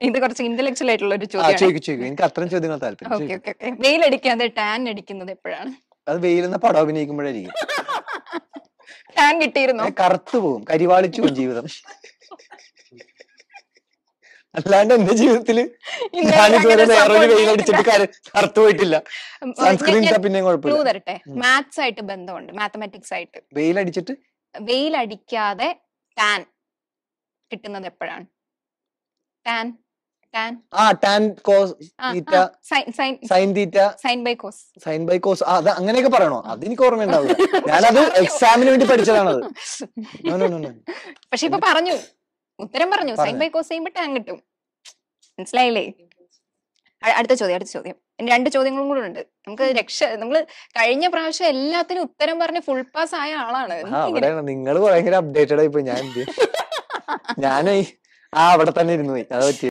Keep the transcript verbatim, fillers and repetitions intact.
ഇത് കുറച്ച് ഇന്റലക്ച്വൽ ആയിട്ടുള്ള ഒരു ആ ചോദ്യമാണ്. ചോദിക്കും ചോദിക്കും എനിക്ക് അത്രയും ചോദ്യങ്ങൾ താല്പര്യം. Okay okay okay. വെയിലടിക്കാതെ ടാൻ അടിക്കുന്നത് എപ്പോഴാണ്? അത് വെയിലെന്ന പടം അഭിനയിക്കുമ്പോഴായിരിക്കും. ടാൻ കിട്ടിയിരുന്നോ? കറുത്തു പോകും, കരിവാളിച്ചു പോകും ജീവിതം. അല്ലാണ്ട് എന്റെ ജീവിതത്തില് ഞാനിതുവരെ വേറൊരു വെയിലടിച്ചിട്ട് കറുത്തു പോയിട്ടില്ല. സൺസ്ക്രീൻ പിന്നെ കുഴപ്പമില്ല. തരട്ടെ, മാത്സ് ആയിട്ട് ബന്ധമുണ്ട്, മാത്തമാറ്റിക്സ് ആയിട്ട്. വെയിലടിച്ചിട്ട് വെയിലടിക്കാതെ ടാൻ കിട്ടുന്നത് എപ്പോഴാണ്? ടാൻ ടാൻ ആ tan cos theta sine theta sine by cos sine by cos അത് അങ്ങനെയൊക്കെ പറയണോ? അതെനിക്ക് ഓർമ്മയുണ്ടാവില്ല. ഞാനത് എക്സാമിന് വേണ്ടി പഠിച്ചതാണത്. പക്ഷെ ഇപ്പൊ പറഞ്ഞു, ഉത്തരം പറഞ്ഞു. സൈൻ ബൈ കോസ് ചെയ്യുമ്പോ ടാൻ കിട്ടും. മനസ്സിലായില്ലേ? അടുത്ത ചോദ്യം അടുത്ത ചോദ്യം രണ്ട് ചോദ്യങ്ങളും കൂടെ ഉണ്ട്. നമുക്ക് രക്ഷ നമ്മള് കഴിഞ്ഞ പ്രാവശ്യം എല്ലാത്തിനും ഉത്തരം പറഞ്ഞ് ഫുൾ പാസ് ആയ ആളാണ്. നിങ്ങൾ ഭയങ്കര അപ്ഡേറ്റഡ് ആയിപ്പോയി. ഞാൻ ഞാനേ ആ അവിടെ തന്നെ ഇരുന്നു പോയി. അത് പറ്റി.